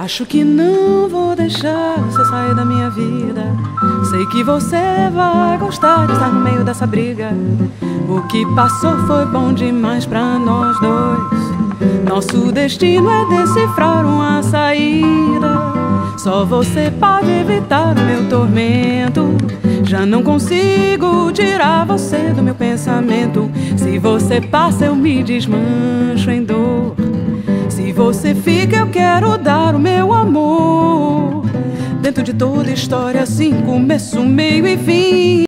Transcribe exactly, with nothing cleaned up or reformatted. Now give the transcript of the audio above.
Acho que não vou deixar você sair da minha vida. Sei que você vai gostar de estar no meio dessa briga. O que passou foi bom demais pra nós dois. Nosso destino é decifrar uma saída. Só você pode evitar o meu tormento. Já não consigo tirar você do meu pensamento. Se você passa eu me desmancho em dor. Se você fica eu quero dar o meu amor. Dentro de toda história assim, começo, meio e fim.